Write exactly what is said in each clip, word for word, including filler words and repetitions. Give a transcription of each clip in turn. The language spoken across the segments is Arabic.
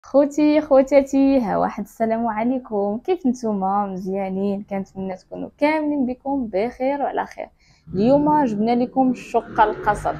خوتي خواتاتي، ها واحد السلام عليكم. كيف نتوما؟ مزيانين؟ كنتمنى تكونوا كاملين بكم بخير وعلى خير. اليوم جبنا لكم الشقه القصر،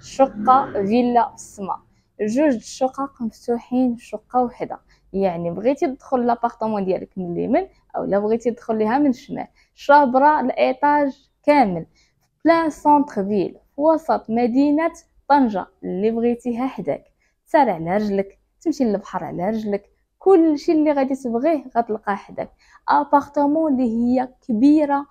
شقه فيلا في السماء، جوج شقق مفتوحين في شقه وحده. يعني بغيتي تدخل لابارطمون ديالك من اليمين او لا بغيتي تدخل ليها من الشمال، شابره الايطاج كامل بلان سونتر فيل في وسط مدينه طنجه. اللي بغيتيها حداك، تسار على رجلك، تمشي للبحر على رجلك، كل شيء اللي غادي تبغيه غتلقاه حداك. ابارطمون اللي هي كبيره،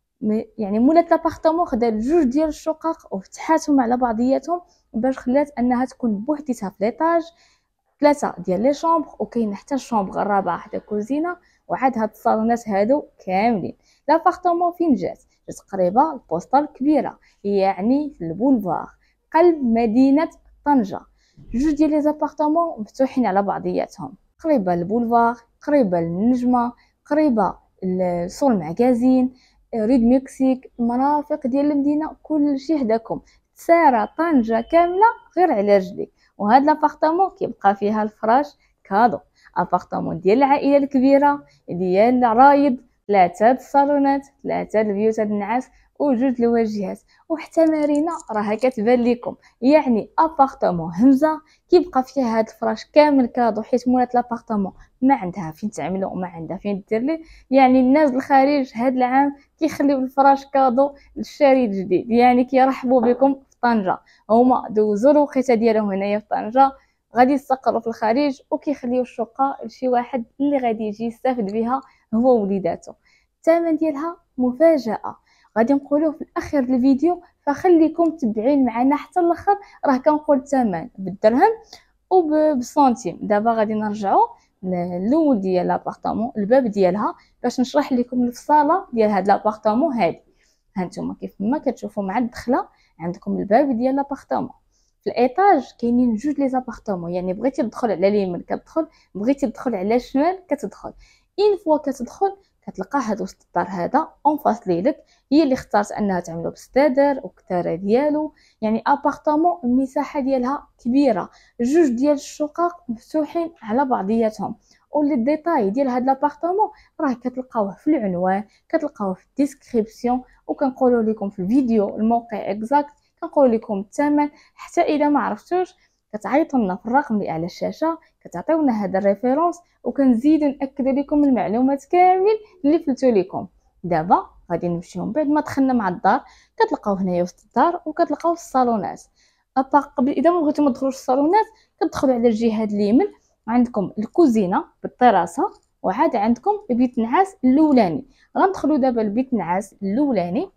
يعني مولات لابارطمون خدات جوج ديال الشقق وفتحاتهم على بعضياتهم باش خلات انها تكون بوحديتها في ليطاج. ثلاثه ديال لي شومبر، وكاين حتى الشومبر الرابعه حدا كوزينه، وعاد هاد الصالونات هادو كاملين. لابارطمون فين جات؟ جات قريبه البوسطه الكبيره، يعني في البولفار قلب مدينه طنجه. جوج ديال لي زابارطمون مفتوحين على بعضياتهم، قريبه للبولفار، قريبه للنجمه، قريبه لسور المعكازين، ريد مكسيك، المرافق ديال المدينه، كل شيء حداكم. ساره طنجه كامله غير على رجليك. وهاد لابارطمون كيبقى فيها الفراش كادو. ابارطمون ديال العائله الكبيره ديال رايد، ثلاثه الصالونات، ثلاثه البيوت هاد النعاس، وجوج الواجهات، وحتى مارينا راها كتبان لكم. يعني ابارطمون همزه كيبقى فيها هاد الفراش كامل كادو، حيت مولات لابارطمون ما عندها فين تعملو وما عندها فين دير ليه. يعني الناس الخارج هاد العام كيخليو الفراش كادو للشاري الجديد، يعني كيرحبوا بكم في طنجه. هما دوزوا الوقيته ديالهم هنايا في طنجه، غادي يستقروا في الخارج وكيخليو الشقه لشي واحد اللي غادي يجي يستافد بها هو ووليداتو. الثمن ديالها مفاجاه، غادي نقولوه في الاخير الفيديو، فخليكم تبعين معنا حتى الاخر. راه كنقول الثمن بالدرهم وبالسنتيم. دابا غادي نرجعوا للاول ديال لابارطمون، الباب ديالها، باش نشرح لكم الفصاله ديال هاد لابارطمون هادي. هانتوما كيف ما كتشوفوا مع الدخله عندكم الباب ديال لابارطمون. في الايطاج كاينين جوج لي زابارطمون، يعني بغيتي تدخل على اليمين كتدخل، بغيتي تدخل على الشمال كتدخل. اين فوا كتدخل كتلقى هاد وسط الدار هذا اون فاس ليلك، هي اللي اختارت انها تعملو بستادر وكتاره ديالو. يعني ابارطمون المساحه ديالها كبيره، جوج ديال الشقق مفتوحين على بعضياتهم. واللي ديتاي ديال هاد لابارطمون راه كتلقاوه في العنوان، كتلقاوه في الديسكريبسيون، وكنقولوا لكم في الفيديو الموقع اكزاكت، كنقول لكم الثمن. حتى اذا ما عرفتوش كتعيطوا لنا في الرقم اللي على الشاشه، كتعطيونا هذا الريفيرونس، وكنزيدوا ناكدوا لكم المعلومات كاملين اللي فلتوا لكم. دابا غادي نمشيو من بعد ما دخلنا مع الدار، كتلقاو هنايا وسط الدار وكتلقاو الصالونات. ابا قبل اذا ما بغيتو ما تدخلوش الصالونات، كتدخلوا على الجهه اليمين، عندكم الكوزينه بالطراسه، وعاد عندكم بيت النعاس الاولاني. غندخلوا دابا لبيت النعاس الاولاني.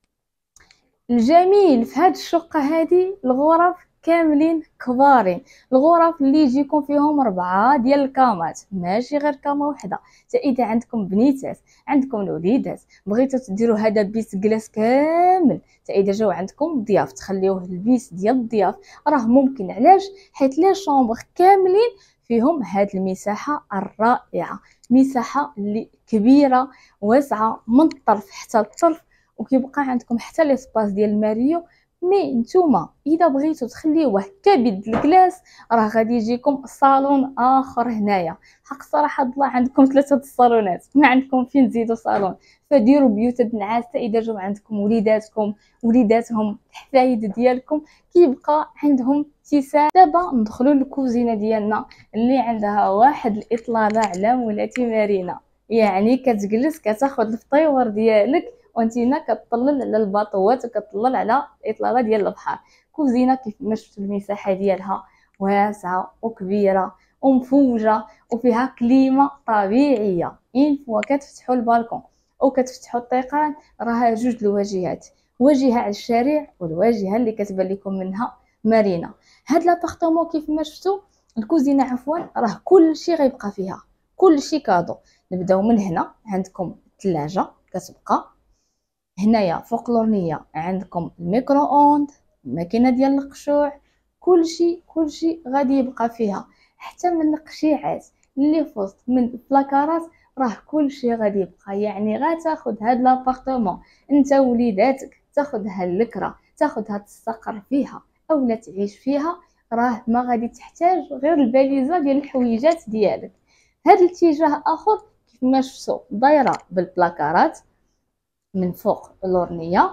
الجميل في هاد الشقه هذه الغرف كاملين كبارين، الغرف اللي يجيكم فيهم ربعه ديال الكامات، ماشي غير كاما وحده. حتى اذا عندكم بنيتات، عندكم الوليدات، بغيتو تديروا هذا بيت كلاس كامل، حتى اذا جاو عندكم ضياف تخليوه البيت ديال الضياف، راه ممكن. علاش؟ حيت لي شومبر كاملين فيهم هاد المساحه الرائعه، مساحه اللي كبيره واسعه من الطرف حتى الطرف، وكيبقى عندكم حتى ليسباس ديال الماريو. مي نتوما اذا بغيتو تخليوه كبد الكلاس، راه غادي يجيكم صالون اخر هنايا. حق صراحه الله عندكم ثلاثه الصالونات، ما عندكم فين تزيدوا صالون. فديروا بيوت النعاس حتى اذا جاو عندكم وليداتكم وليداتهم الحفايد ديالكم، كيبقى عندهم اتساع. دابا ندخلوا للكوزينه ديالنا اللي عندها واحد الاطلاله على مولاتي مارينا. يعني كتجلس كتاخذ الفطيور ديالك وانتينا كتطلل على الباطوات وكتطلل على الاطلاله ديال البحر. كوزينه كيف ما شفتوا المساحه ديالها واسعه وكبيره ومفوجه، وفيها كليمه طبيعيه. ان فوا كتفتحوا البالكون وكتفتحوا الطيقان، راها جوج الواجهات، واجهه على الشارع والواجهه اللي كتبان لكم منها مارينا. هاد لابارطمون كيف ما شفتوا الكوزينه عفوا، راه كل شيء غيبقى فيها، كل شيء كادو. نبداو من هنا، عندكم الثلاجه كتبقى هنايا فوق لورنيه، عندكم الميكرو اوند، الماكينه ديال القشوع، كلشي كلشي غادي يبقى فيها. حتى من القشيعات اللي في وسط من البلاكارات راه كلشي غادي يبقى. يعني غتاخذ هاد لابارطمون انت وليداتك، تاخذها اللكره، تاخذها تستقر فيها اولا تعيش فيها، راه ما غادي تحتاج غير الباليزه ديال الحويجات ديالك. هذا الاتجاه اخر كيف ما شفتوا دايره بالبلاكارات من فوق اللورنيه،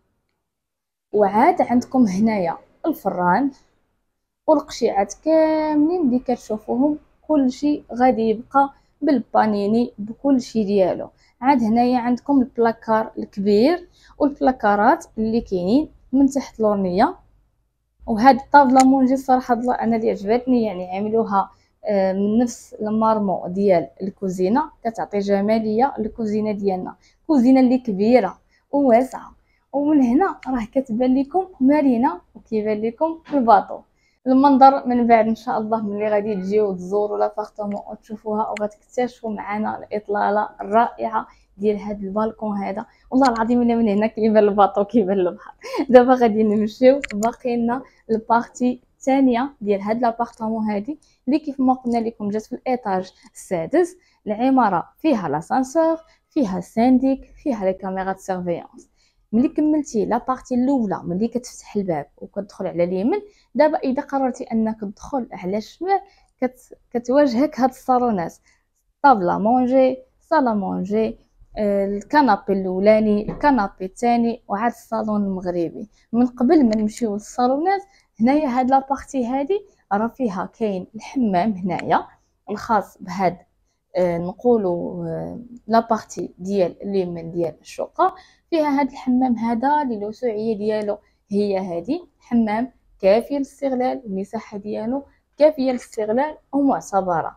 وعاد عندكم هنايا الفران والقشيعات كاملين اللي كتشوفوهم، كلشي غادي يبقى بالبانيني بكلشي ديالو. عاد هنايا عندكم البلاكار الكبير والبلاكارات اللي كاينين من تحت لورنيه. وهاد الطابله مونجي صراحه الله انا اللي عجبتني، يعني عملوها من نفس المارمو ديال الكوزينه، كتعطي جماليه للكوزينه ديالنا، كوزينه اللي كبيره وواسعه. ومن هنا راه كتبان لكم مارينا وكيبان لكم الباطو. المنظر من بعد ان شاء الله ملي غادي تجيو تزوروا لابارتمون وتشوفوها وغتكتشفوا معنا الاطلاله الرائعه ديال هذا البالكون هذا. والله العظيم الا من هنا كيبان الباطو كيبان البحر. دابا غادي نمشيو، باقي لنا البارتي الثانيه ديال هاد لابارتمون هادي اللي كيف ما قلنا لكم جات في الايطاج السادس. العماره فيها لاسانسور، فيها السانديك، فيها لي كاميرا سيرفيونس. ملي كملتي لا بارتي الاولى ملي كتفتح الباب وكتدخل على اليمين، دابا اذا قررتي انك تدخل على الشمال كت... كتواجهك هاد الصالونات، طابله مونجي، صاله مونجي، الكنابي الاولاني، الكنابي الثاني، وعاد الصالون المغربي. من قبل ما نمشيو للصالونات، هنايا هاد لابارتي هادي راه فيها كاين الحمام هنايا الخاص بهاد آه نقولوا آه لابارتي ديال اليمين ديال الشقه. فيها هاد الحمام هذا اللي الوسعيه ديالو هي هادي، حمام كافي للاستغلال، المساحه ديالو كافيه للاستغلال ومعتبره،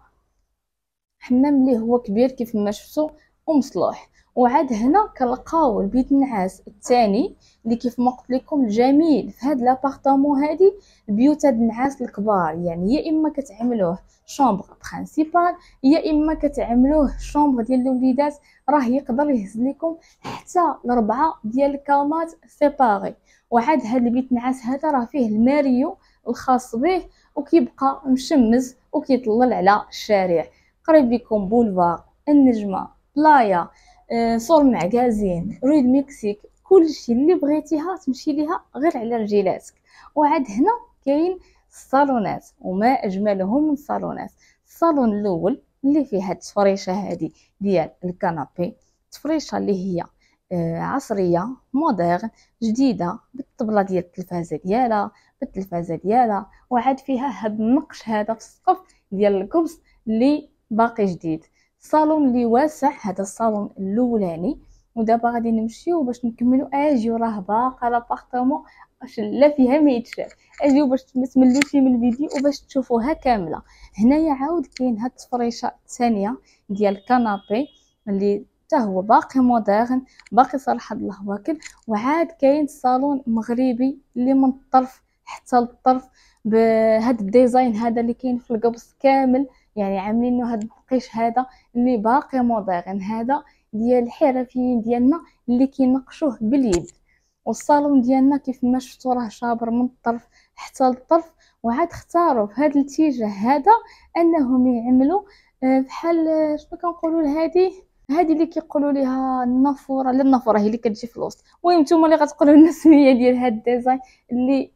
حمام اللي هو كبير كيف ما شفتوا ومصلوح. وعاد هنا كنلقاو البيت النعاس الثاني اللي كيف ما قلت لكم الجميل في هاد لابارطمون هادي. البيوت هاد النعاس الكبار يعني يا اما كتعملوه شومبر برينسيبال يا اما كتعملوه شومبر ديال الوليدات، راه يقدر يهز لكم حتى لربعه ديال الكامات سيباري. وعاد هاد البيت النعاس هذا راه فيه الماريو الخاص به وكيبقى مشمس وكيطلل على الشارع. قريب لكم بولفار النجمه، بلايا، آه، صور معكازين، روي المكسيك، كلشي اللي بغيتيها تمشي ليها غير على رجيلاتك. وعاد هنا كاين الصالونات وما اجملهم من الصالونات. الصالون الاول اللي فيه هاد التفريشه هادي ديال الكنابي، تفريشه اللي هي آه عصريه مودرن جديده بالطبله ديال التلفازه ديالها بالتلفازه ديالها. وعاد فيها هاد النقش هذا في السقف ديال الكبس اللي باقي جديد. الصالون اللي واسع هذا الصالون الاولاني. ودابا غادي نمشيو باش نكملوا. اجيو راه باقا لابارطمون لا فيها ما يتشاف، اجيو باش ما تملوش من الفيديو وباش تشوفوها كامله. هنايا عاود كاين هاد التفريشه الثانيه ديال الكنابي اللي حتى هو باقي مودرن باقي صراحه الله واكل. وعاد كاين الصالون مغربي اللي من الطرف حتى للطرف بهذا الديزاين هذا اللي كاين في القبص كامل، يعني عاملينه هذا القيش هذا اللي باقي مودرن، هذا ديال الحرفيين ديالنا اللي كينقشوه باليد. والصالون ديالنا كيف ما شفتوا راه شابر من الطرف حتى للطرف. وعاد اختاروا في هذا الاتجاه هذا انهم يعملوا بحال شنو كنقولوا لهذه هذه اللي كيقولوا ليها النافوره، لا النافوره هي اللي كتجي في الوسط. المهم نتوما اللي غتقولوا لنا السميه ديال هذا الديزاين اللي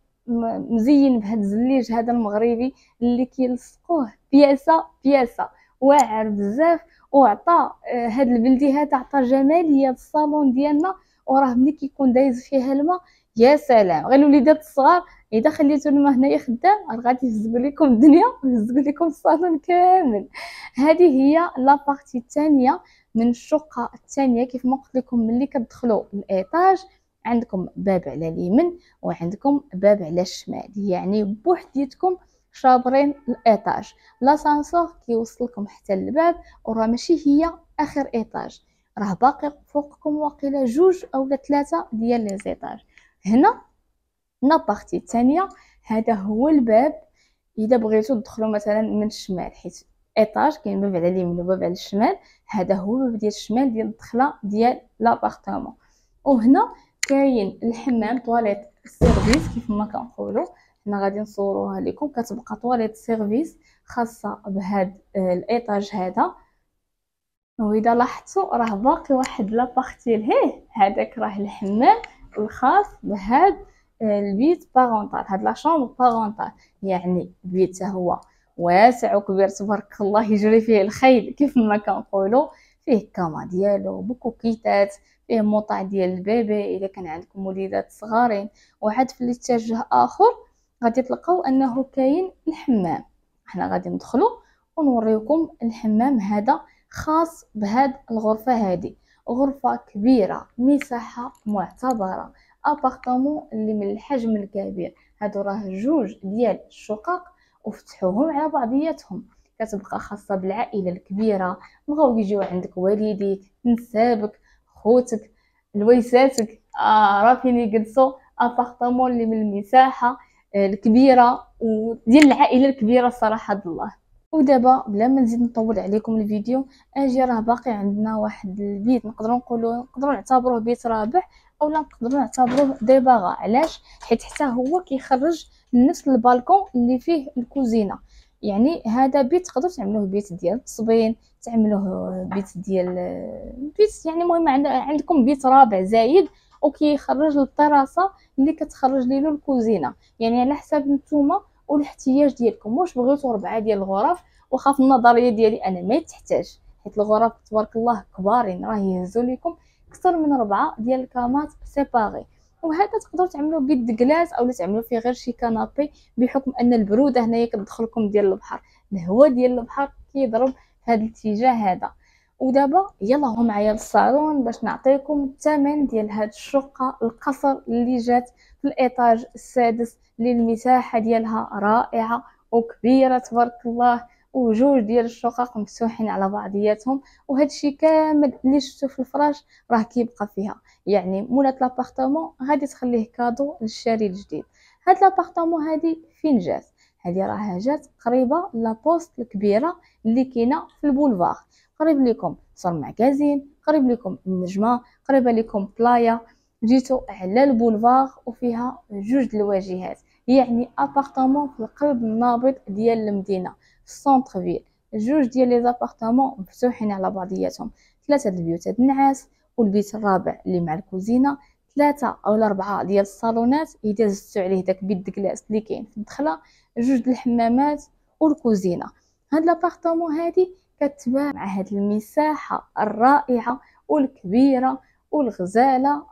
مزين بهذا الزليج هذا المغربي اللي كيلصقوه بياسه بياسه واعر بزاف. وعطى هاد البلدي هذا عطى جماليه للصالون ديالنا. وراه ملي كيكون دايز فيها الماء يا سلام، غير الوليدات الصغار اذا خليتوا الماء هنايا خدام راه غادي يهزوا لكم الدنيا ويهزوا لكم الصالون كامل. هذه هي لابارتي الثانيه من الشقه الثانيه. كيف ما قلت لكم ملي كتدخلوا الايطاج عندكم باب على اليمين وعندكم باب على الشمال، يعني بوحديتكم شابرين الايطاج. لاسانسور كيوصلكم حتى للباب، وراه ماشي هي اخر ايطاج، راه باقي فوقكم واقيلا جوج اولا ثلاثه ديال لي زيطاج. هنا لابارتي الثانيه هذا هو الباب اذا بغيتو تدخلوا مثلا من الشمال، حيت ايطاج كاين باب على اليمين وباب على الشمال. هذا هو باب ديال الشمال ديال الدخله ديال لابارتمون. وهنا كاين الحمام طواليت سيرفيس كيف ما كنقولوا. حنا غادي نصوروها لكم، كتبقى طواليت سيرفيس خاصه بهذا الايطاج هذا. واذا لاحظتوا راه باقي واحد لابارتي لهيه، هذاك راه الحمام الخاص بهذا البيت بارونتال، هاد لا شومبر بارونتال، يعني البيت هو واسع وكبير تبارك الله يجري فيه الخيل كيف ما كنقولوا. فيه كاما ديالو بكوكيتات، فيه موطع ديال البيبي اذا كان عندكم وليدات صغارين. وعاد في الاتجاه اخر غادي تلقاو انه كاين الحمام. احنا غادي ندخلوا ونوريكم الحمام هذا خاص بهاد الغرفه هذه. غرفه كبيره، مساحه معتبره، ابارتمون اللي من الحجم الكبير. هادو راه جوج ديال الشقق وفتحوهم على بعضياتهم، كتبقى خاصه بالعائله الكبيره. بغاو يجيو عندك والديك، نسابك، خوتك، لويساتك، آه راه فين يجلسوا. ابارتمون اللي من المساحه الكبيره وديال العائله الكبيره صراحه الله. ودابا بلا ما نزيد نطول عليكم الفيديو، اجي راه باقي عندنا واحد البيت نقدروا نقولوا نقدروا نعتبروه بيت رابع اولا نقدروا نعتبروه ديباغا. علاش؟ حيت حتى هو كيخرج لنفس البالكون اللي فيه الكوزينه. يعني هذا بيت تقدروا تعملوه بيت ديال التصبين، تعملوه بيت ديال بيت، يعني المهم عندكم بيت رابع زايد وكيخرج للطراسه اللي كتخرج ليلو الكوزينه. يعني على حساب نتوما والاحتياج ديالكم. واش بغيتوا ربعه ديال الغرف؟ وخا في النظريه ديالي انا ما تحتاج، حيت الغرف تبارك الله كبارين، راه يهزوا لكم اكثر من ربعه ديال الكامات سيباري. وهذا تقدروا تعملوا بيد كلاس اولا تعملوا فيه غير شي كنابي، بحكم ان البروده هنايا كتدخلكم ديال البحر، الهواء ديال البحر كيضرب في هذا الاتجاه هذا. ودابا يلا هو معايا للصالون باش نعطيكم الثمن ديال هاد الشقه القصر اللي جات في الايطاج السادس، اللي المساحه ديالها رائعه وكبيره تبارك الله، وجوج ديال الشقق مفتوحين على بعضياتهم. وهذا الشيء كامل اللي شفتو في الفراش راه كيبقى فيها. يعني مولات لابارتمون غادي تخليه كادو للشاري الجديد. هاد لابارتمون هادي فين جات؟ هادي راه جات قريبه لابوست الكبيره اللي كاينه في البولفار، قريب لكم صار ماغازين، قريب لكم النجمه، قريبه لكم بلايا. جيتو على البولفار وفيها جوج الواجهات، يعني ابارتمون في القلب النابض ديال المدينه في السونتر فيل. جوج ديال لي زابارتمون مفتوحين على بعضياتهم، ثلاثه د البيوت النعاس والبيت الرابع اللي مع الكوزينه، ثلاثه او اربعه ديال الصالونات اذا زدتوا عليه داك بيت كلاس اللي كاين في الدخله، جوج د الحمامات والكوزينه. هاد لابارتمون هادي كتباع مع هاد المساحه الرائعه والكبيره والغزاله.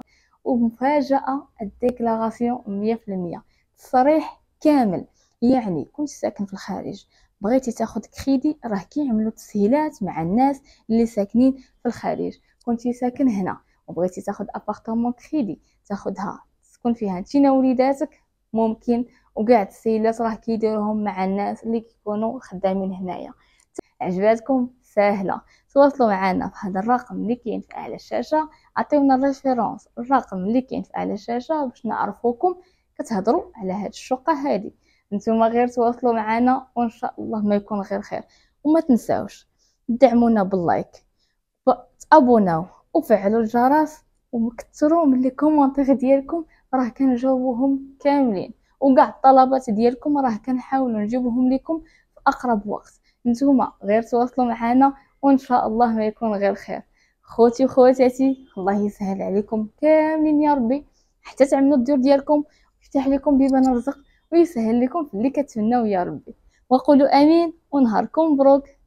ومفاجاه الديكلاراسيون مية في المية تصريح كامل. يعني كنت ساكن في الخارج بغيتي تاخذ كريدي، راه كيعملوا تسهيلات مع الناس اللي ساكنين في الخارج. كنتي ساكن هنا وبغيتي تاخذ ابارتمون كريدي تاخذها تسكن فيها انتينا وليداتك ممكن، وكاع التسهيلات راه كيديروهم مع الناس اللي كيكونوا خدامين هنايا. عجباتكم؟ سهله، تواصلوا معنا في هذا الرقم اللي كاين في اعلى الشاشه، عطيونا الريفيرونس الرقم اللي كاين في اعلى الشاشه باش نعرفوكم كتهضروا على هاد الشقه هادي. نتوما غير تواصلوا معنا وان شاء الله ما يكون غير خير. وما تنساوش دعمونا باللايك، تابوناو وفعلوا الجرس وكثروا من لي كومونتير ديالكم، راه كنجاوبوهم كاملين. وكاع الطلبات ديالكم راه كنحاولوا نجيبوهم لكم في اقرب وقت. نتوما غير تواصلوا معنا وان شاء الله ما يكون غير خير. خوتي وخواتاتي الله يسهل عليكم كاملين يا ربي، حتى تعملوا الديور ديالكم ويفتح لكم بيبان الرزق ويسهل لكم في اللي كتمناو يا ربي. وقولوا امين ونهاركم مبروك.